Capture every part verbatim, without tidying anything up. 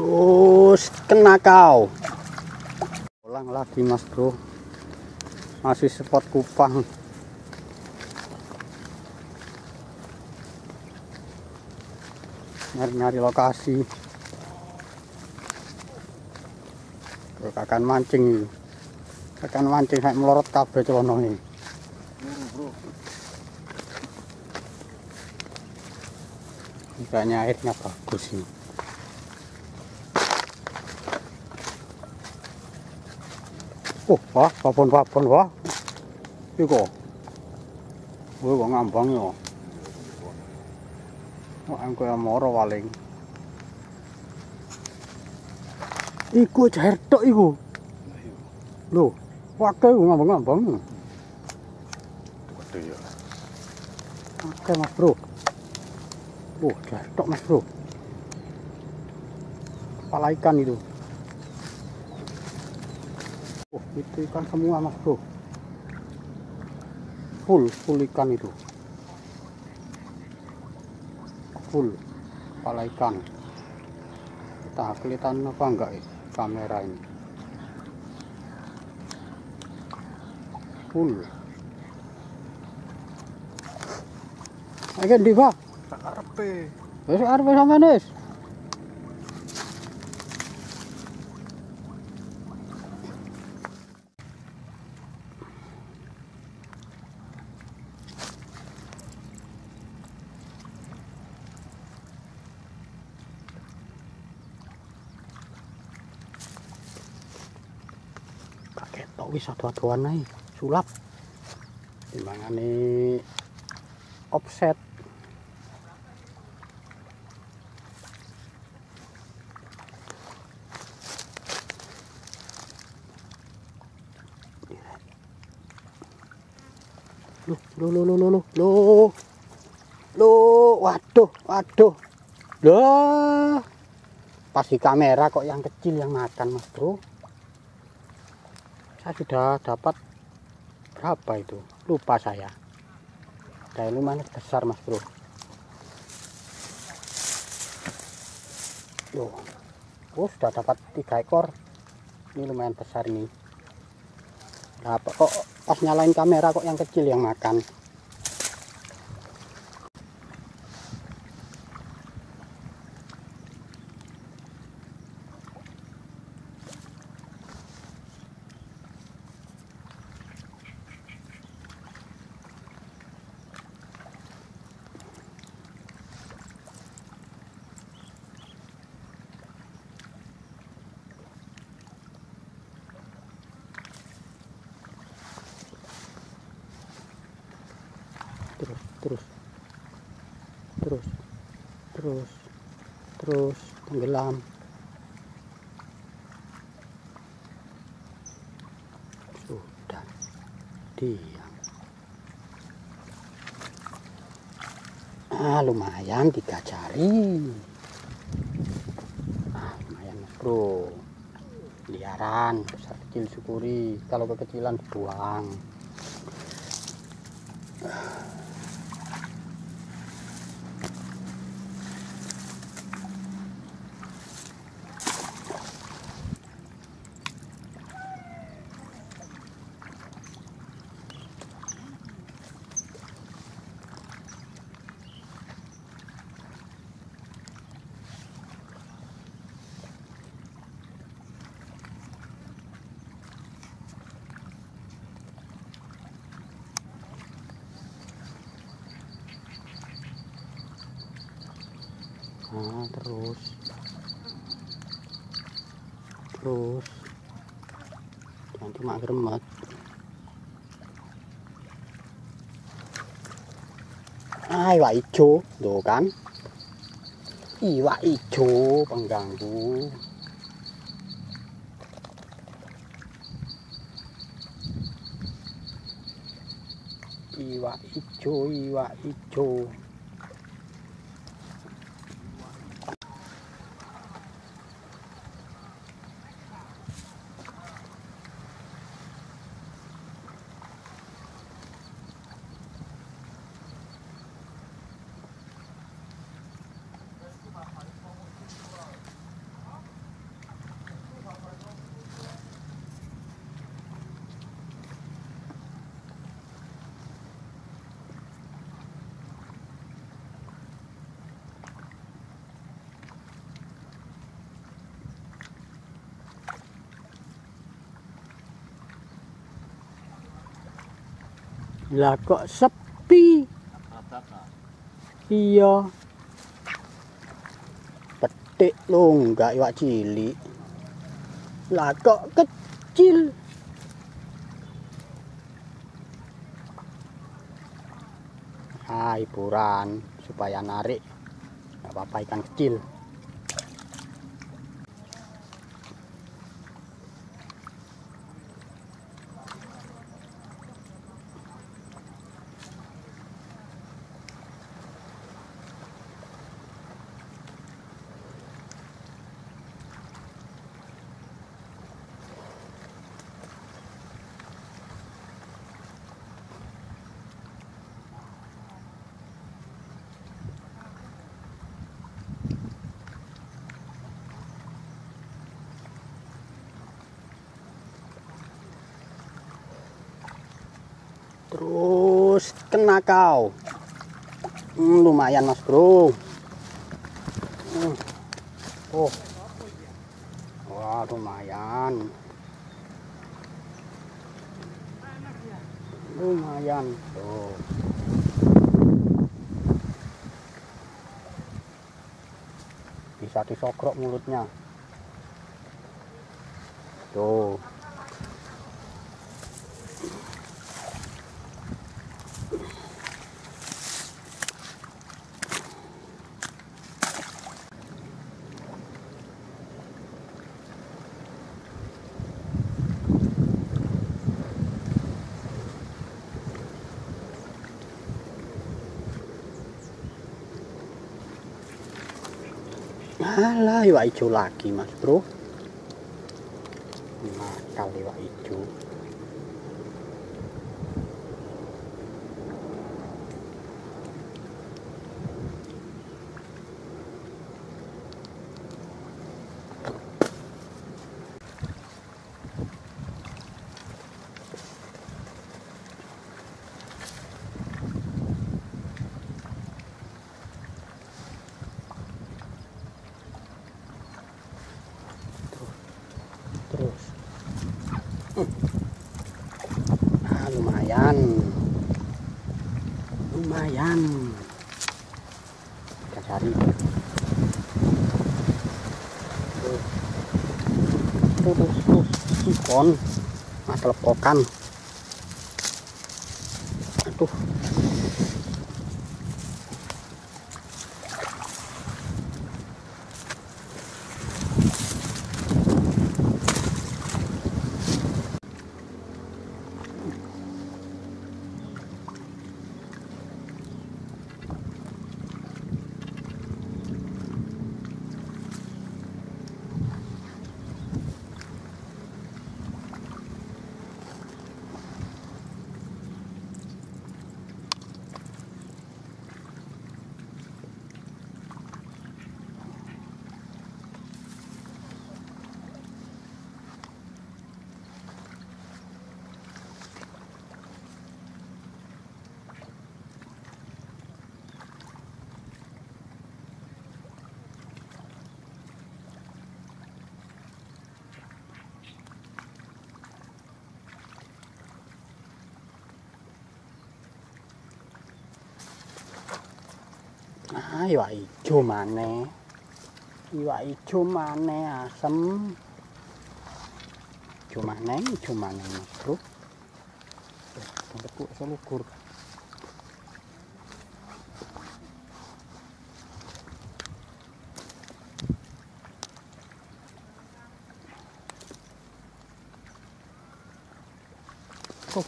Terus kena kau. Ulang lagi mas bro. Masih spot Kupang. Nyari-nyari lokasi. Bro, akan mancing. Akan mancing kayak melorot kabeh celono ini. Kayaknya airnya bagus ini. Oh, wah, papon-papon wah. Iku. Wah, kok ngambang ya. Wah, engko ya moro paling. Iku jair tok iku. Lho, wae ngambang-ngambang. Gede ya. Oke, Mas Bro. Oh, jair tok Mas Bro. Kepala ikan itu. Oh, itu ikan semua Mas Bro. Full, full ikan itu. Full kepala ikan. Kita kelihatan apa enggak ya kamera ini. Full. Ayo di Pak. Tak arepe. Wis arepe sampean wis. Ketok wis ado-adoan ae sulap timbangane offset. Loh, loh, loh, loh, loh, loh, loh, waduh, waduh, loh, pas di kamera kok yang kecil yang makan Mas Bro. Saya sudah dapat berapa itu, lupa saya. Saya lumayan besar Mas Bro. Loh, oh, sudah dapat tiga ekor. Ini lumayan besar ini. Nah, kok pas nyalain kamera kok yang kecil yang makan. terus terus terus terus terus tenggelam. Sudah diam. Ah, lumayan tiga jari. Ah, lumayan Mas Bro. Liaran besar kecil syukuri, kalau kekecilan dibuang. Nah, terus terus jangan cuma geremet. Ah, iwak ijo tuh kan, iwak ijo pengganggu. Iwak ijo, iwak ijo. Lah kok sepi? Iya. Petik lo enggak iwak cilik. Lah kok kecil? Ah, hiburan supaya narik. Enggak apa-apa ikan kecil. Terus kena kau. Hmm, lumayan mas bro. Hmm. Oh, wah lumayan. Lumayan tuh. Bisa disokrok mulutnya. Tuh. Alah, iwak hijau lagi mas bro. Nakal iwak hijau. Terus ah, lumayan lumayan kita cari terus terus terus sipon mas lepokan. Aduh, ah iwak hijau maneh. Iwak hijau maneh asem. Hijau maneh, hijau maneh mas bro. Tempatku selukur. Oh.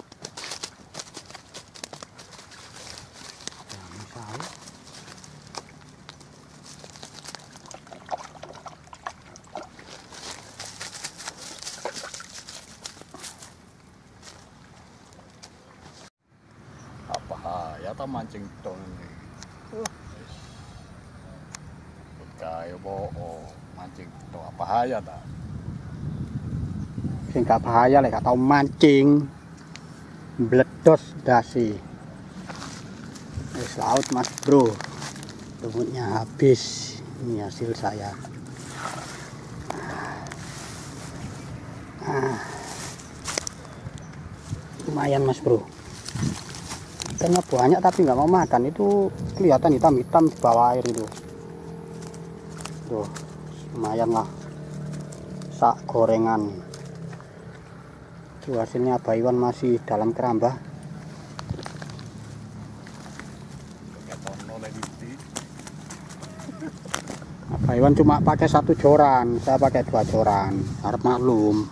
Ya, misalnya. Apa ya ta mancing tong ini. Kayak bohong mancing tong apa bahaya ta? Sing gak bahaya lek gak tau mancing. Bledos dasi. Wis laut mas bro. Lumutnya habis. Ini hasil saya. Ah. Lumayan mas bro. ikannya banyak tapi nggak mau makan. Itu kelihatan hitam-hitam di bawah air itu. Tuh, lumayan lah sak gorengan. Tuh hasilnya Abah Iwan masih dalam keramba. Abah Iwan cuma pakai satu joran, saya pakai dua joran. Harap maklum.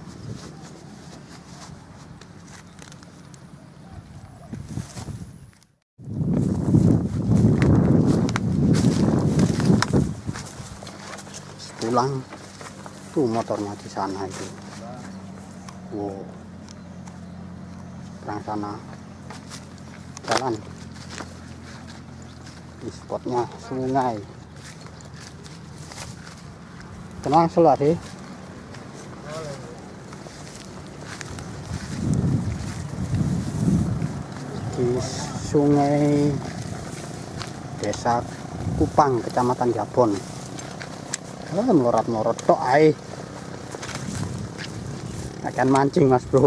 Pulang tuh motornya di sana itu. Wow, perang sana jalan di spotnya sungai. Tenang selah sih. Di sungai Desa Kupang, Kecamatan Jabon. Oh, melorot-melorot tok ae. Akan mancing Mas Bro.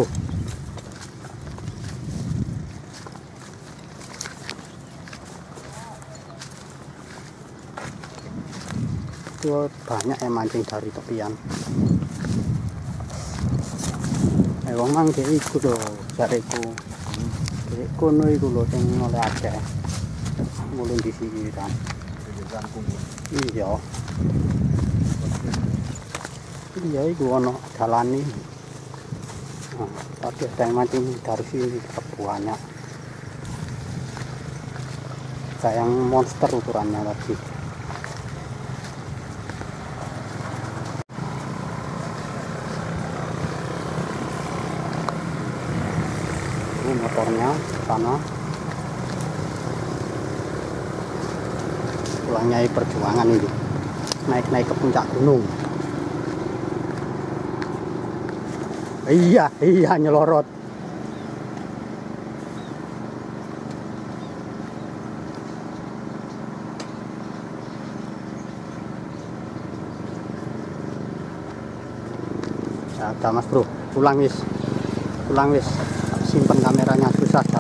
Itu banyak yang mancing dari tepian. Eh wong mang dhek iku lho, jareku. Dhek kono iku lho sing oleh akeh. Mulai di sini kan. Iya. Iya itu ono dalani. Nah, tadi ada yang mancing dari sini banyak. Kayak yang monster ukurannya tadi. Ini motornya sana. Pulangnya perjuangan ini. Naik-naik ke puncak gunung. Iya, iya nyelorot. Ya udah Mas Bro, pulang wis. Pulang wis. Simpen kameranya susah.